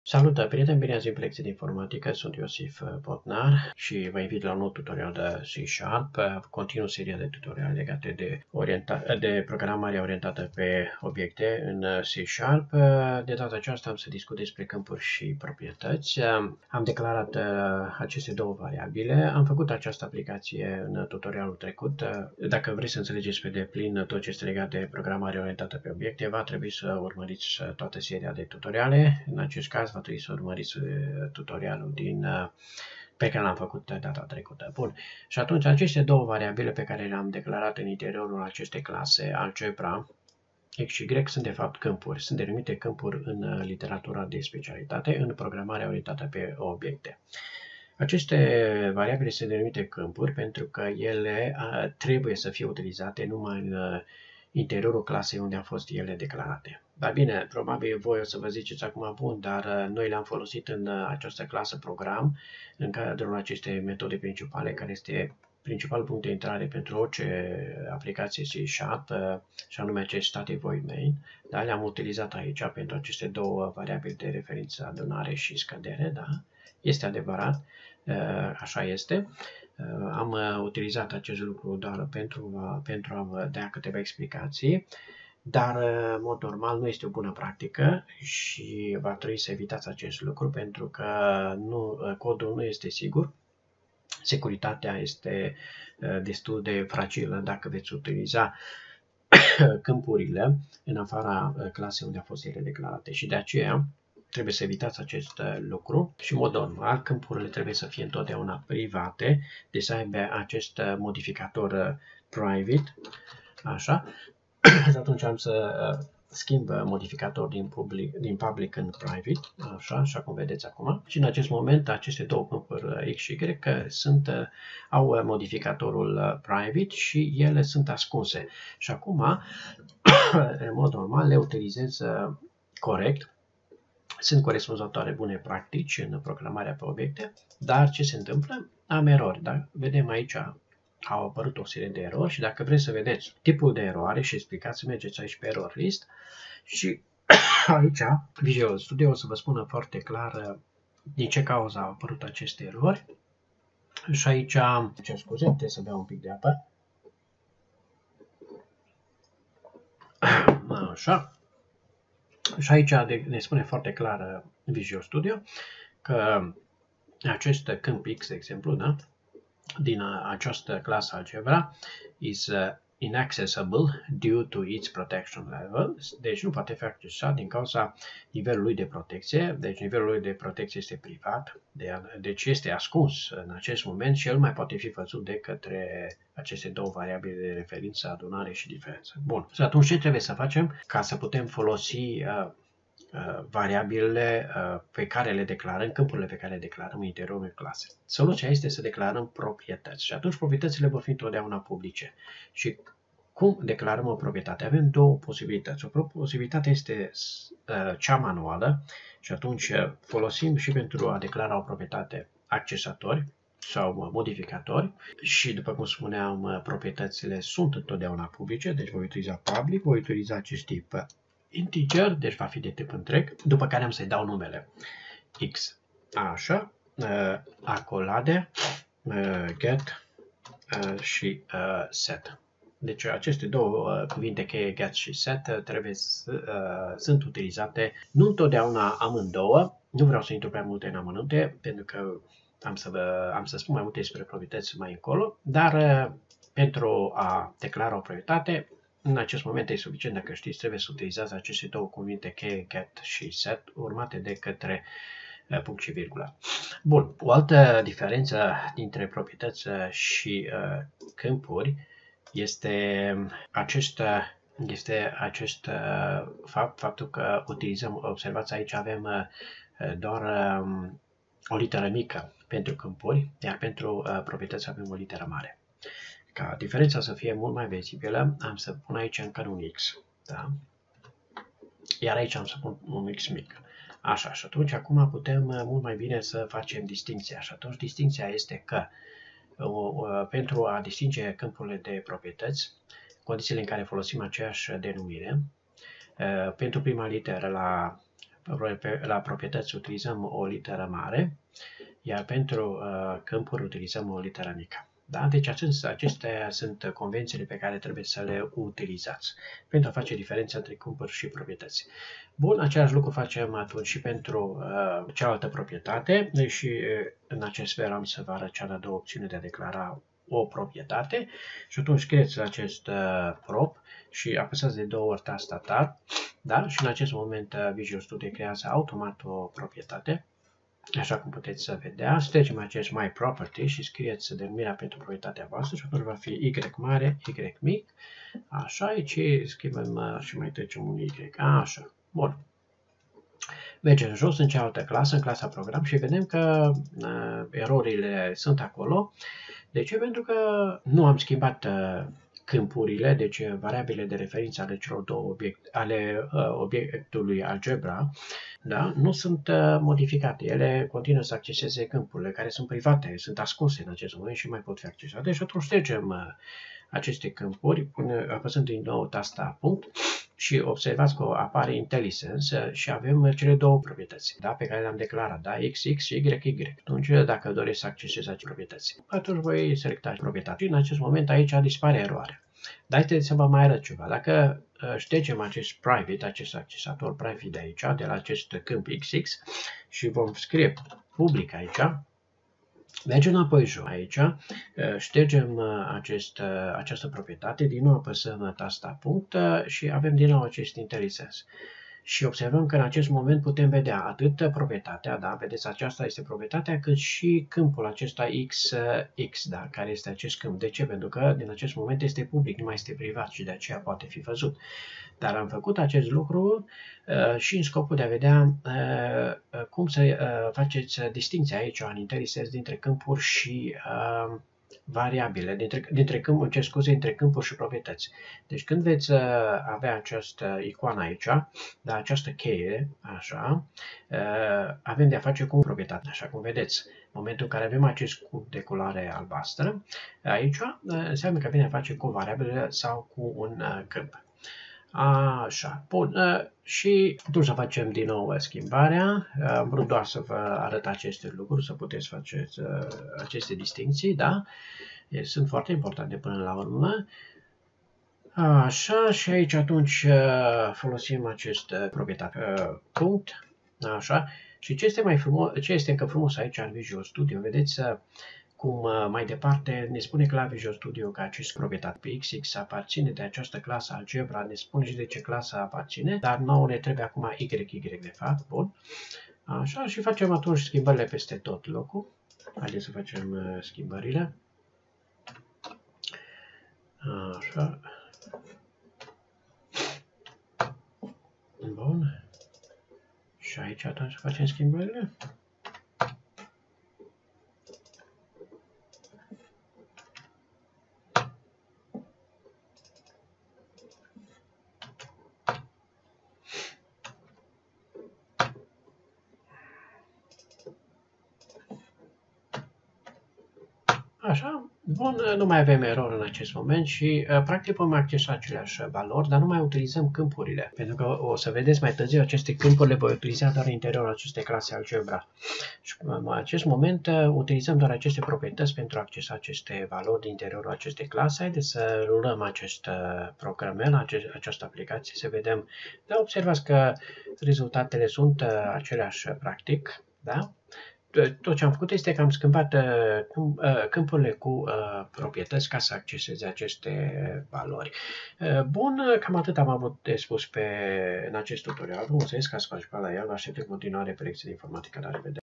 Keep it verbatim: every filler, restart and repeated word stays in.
Salut, prieteni, bine ați venit pe lecții de informatică, sunt Iosif Botnar și vă invit la un nou tutorial de C Sharp. Continuu seria de tutoriale legate de, orienta- de programare orientată pe obiecte în C Sharp. De data aceasta am să discut despre câmpuri și proprietăți. Am declarat aceste două variabile. Am făcut această aplicație în tutorialul trecut. Dacă vreți să înțelegeți pe deplin tot ce este legat de programare orientată pe obiecte, va trebui să urmăriți toată seria de tutoriale. În acest caz va trebui să urmăriți tutorialul din, pe care l-am făcut data trecută. Bun. Și atunci aceste două variabile pe care le-am declarat în interiorul acestei clase algebra X și Y sunt de fapt câmpuri. Sunt denumite câmpuri în literatura de specialitate, în programarea orientată pe obiecte. Aceste variabile se denumite câmpuri pentru că ele trebuie să fie utilizate numai în interiorul clasei unde au fost ele declarate. Dar bine, probabil voi o să vă ziceți acum, bun, dar noi le-am folosit în această clasă program, în cadrul acestei metode principale, care este principalul punct de intrare pentru orice aplicație C Sharp, și anume acest static void main. Da? Le-am utilizat aici pentru aceste două variabile de referință, adunare și scădere. Da? Este adevărat, așa este. Am utilizat acest lucru doar pentru, pentru a vă da câteva explicații, dar în mod normal nu este o bună practică și va trebui să evitați acest lucru pentru că nu, codul nu este sigur. Securitatea este destul de fragilă dacă veți utiliza câmpurile în afara clasei unde au fost ele declarate și de aceea trebuie să evitați acest lucru și în mod normal câmpurile trebuie să fie întotdeauna private, deci să aibă acest modificator private, așa, și atunci am să schimb modificator din public, din public în private, așa, așa cum vedeți acum. Și în acest moment aceste două câmpuri X și Y sunt, au modificatorul private și ele sunt ascunse. Și acum, în mod normal, le utilizez corect. Sunt corespunzătoare bune practici în programarea pe obiecte, dar ce se întâmplă? Am erori, da? Vedem aici, au apărut o serie de erori și dacă vreți să vedeți tipul de eroare și explicați, mergeți aici pe error list și aici Visual Studio o să vă spună foarte clar din ce cauză au apărut aceste erori. Și aici, ce scuze, trebuie să beau un pic de apă. Așa. Și aici ne spune foarte clar Visual Studio că acest câmp X, de exemplu, da, din această clasă algebra is inaccessible due to its protection level, deci nu poate fi accesat din cauza nivelului de protecție, deci nivelul de protecție este privat, deci este ascuns în acest moment și el mai poate fi văzut de către aceste două variabile de referință, adunare și diferență. Bun, și atunci ce trebuie să facem ca să putem folosi uh, variabilele pe care le declarăm, câmpurile pe care le declarăm în interiorul clasei. Soluția este să declarăm proprietăți și atunci proprietățile vor fi întotdeauna publice. Și cum declarăm o proprietate? Avem două posibilități. O posibilitate este cea manuală și atunci folosim și pentru a declara o proprietate accesatori sau modificatori și, după cum spuneam, proprietățile sunt întotdeauna publice, deci voi utiliza public, voi utiliza acest tip integer, deci va fi de tip întreg, după care am să-i dau numele x. Așa, accolade, get și set. Deci aceste două cuvinte cheie, get și set, trebuie să, sunt utilizate nu întotdeauna amândouă. Nu vreau să intru prea multe în amănunte, pentru că am să, vă, am să spun mai multe despre proprietăți mai încolo, dar pentru a declara o proprietate, în acest moment e suficient dacă știți, trebuie să utilizați aceste două cuvinte cheie, get și set, urmate de către uh, punct și virgulă. Bun, o altă diferență dintre proprietăți și uh, câmpuri este acest, este acest uh, fapt, faptul că utilizăm, observați aici avem uh, doar uh, o literă mică pentru câmpuri, iar pentru uh, proprietăți avem o literă mare. Ca diferența să fie mult mai vizibilă, am să pun aici încă un X. Da? Iar aici am să pun un X mic. Așa, și atunci acum putem mult mai bine să facem distinția. Și atunci distinția este că pentru a distinge câmpurile de proprietăți, condițiile în care folosim aceeași denumire, pentru prima literă la la proprietăți utilizăm o literă mare, iar pentru uh, câmpuri utilizăm o literă mică. Da? Deci acestea sunt convențiile pe care trebuie să le utilizați pentru a face diferența între câmpuri și proprietăți. Bun, același lucru facem atunci și pentru uh, cealaltă proprietate și uh, în acest fel am să vă arăt cea de-a doua opțiune de a declara o proprietate și atunci scrieți acest uh, prop și apăsați de două ori tasta Tab, da? Și în acest moment uh, Visual Studio creează automat o proprietate. Așa cum puteți vedea, ștergem acest My Property și scrieți denumirea pentru proprietatea voastră și atunci va fi Y mare, Y mic. Așa, aici schimbăm și mai trecem un Y. Așa, bun. Mergem jos în cealaltă clasă, în clasa program și vedem că uh, erorile sunt acolo. De ce? Pentru că nu am schimbat uh, câmpurile, deci variabile de referință ale celor două obiecte, ale uh, obiectului algebra, da? Nu sunt uh, modificate. Ele continuă să acceseze câmpurile care sunt private, sunt ascunse în acest moment și mai pot fi accesate. Și atunci ștergem uh, aceste câmpuri, pune, apăsând din nou tasta punct și observați că apare IntelliSense și avem cele două proprietăți, da? Pe care le-am declarat, da? X X și Y Y. Atunci, dacă doresc să accesez aceste proprietăți, atunci voi selecta proprietatea. Și în acest moment aici dispare eroarea. Dar haideți să vă mai arăt ceva. Dacă ștergem acest private, acest accesator private de aici, de la acest câmp X X și vom scrie public aici, mergem înapoi jos aici, ștergem acest, această proprietate, din nou apăsăm tasta punct și avem din nou acest IntelliSense. Și observăm că în acest moment putem vedea atât proprietatea, da, vedeți, aceasta este proprietatea, cât și câmpul acesta X X, da, care este acest câmp. De ce? Pentru că din acest moment este public, nu mai este privat și de aceea poate fi văzut. Dar am făcut acest lucru uh, și în scopul de a vedea uh, cum să uh, faceți distinția aici în IntelliSense dintre câmpuri și uh, variabile, dintre, dintre câmpuri, ce scuze, între câmpuri și proprietăți. Deci când veți uh, avea această icoană aici, da, această cheie, așa, uh, avem de a face cu proprietate, așa cum vedeți. În momentul în care avem acest cub de culoare albastră, aici uh, înseamnă că avem de a face cu o variabilă sau cu un uh, câmp. Așa, bun, și atunci să facem din nou schimbarea. Am vrut doar să vă arăt aceste lucruri, să puteți face aceste distinții, da? Sunt foarte importante până la urmă. Așa, și aici atunci folosim acest proprietate punct, așa. Și ce este mai frumos, ce este încă frumos aici în Visual Studio, vedeți cum mai departe ne spune că la Visual Studio că acest proprietate pe X X aparține de această clasă algebra, ne spune și de ce clasă aparține, dar nouă ne trebuie acum Y Y de fapt, bun. Așa, și facem atunci schimbările peste tot locul. Haideți să facem schimbările. Așa. Bun. Și aici atunci facem schimbările. Așa, bun, nu mai avem erori în acest moment și practic vom accesa aceleași valori, dar nu mai utilizăm câmpurile. Pentru că o să vedeți mai târziu, aceste câmpuri le voi utiliza doar în interiorul acestei clase algebra. Și în acest moment utilizăm doar aceste proprietăți pentru a accesa aceste valori din interiorul acestei clase. Haideți să rulăm acest program, această aplicație, să vedem. Da, observați că rezultatele sunt aceleași practic, da? Tot ce am făcut este că am schimbat uh, câmpurile cu uh, proprietăți ca să acceseze aceste valori. Uh, bun, cam atât am avut de spus pe, în acest tutorial. Vă mulțumesc că ați participat la el. Vă aștept în continuare pe lecții de informatică. La revedere!